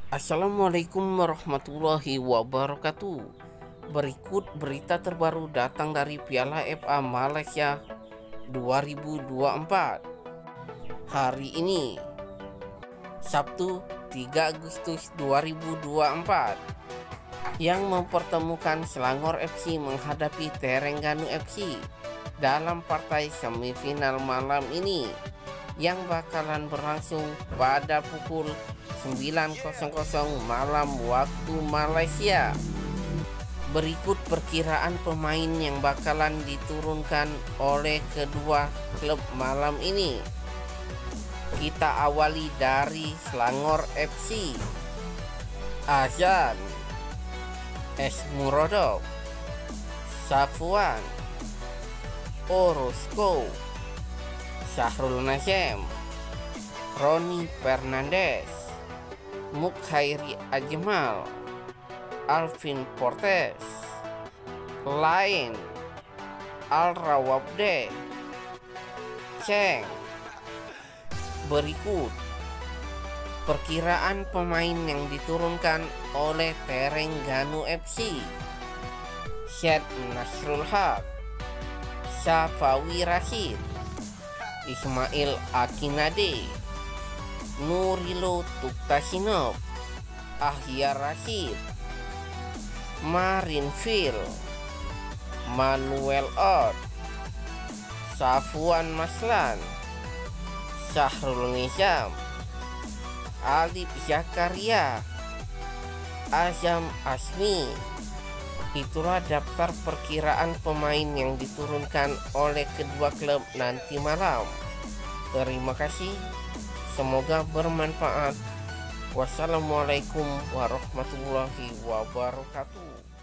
Assalamualaikum warahmatullahi wabarakatuh. Berikut berita terbaru datang dari Piala FA Malaysia 2024. Hari ini, Sabtu 3 Agustus 2024, yang mempertemukan Selangor FC menghadapi Terengganu FC dalam partai semifinal malam ini yang bakalan berlangsung pada pukul 9.00 malam waktu Malaysia. Berikut perkiraan pemain yang bakalan diturunkan oleh kedua klub malam ini. Kita awali dari Selangor FC. Azan, Esmurodov, Safwan, Orozco, Syahrul Nazem, Roni Fernandes, Mukhairi Ajmal, Alvin Portes, Lain, Al-Rawabde, Cheng. Berikut perkiraan pemain yang diturunkan oleh Terengganu FC. Syed Nasrul Haq, Syafawi Rashid, Ismail Akinade, Nurilo Tuktasinov, Ahya Rashid, Marin Phil, Manuel Ot, Safwan Maslan, Syahrul Nizam, Alif Zakaria, Azam Asmi. Itulah daftar perkiraan pemain yang diturunkan oleh kedua klub nanti malam. Terima kasih. Semoga bermanfaat. Wassalamualaikum warahmatullahi wabarakatuh.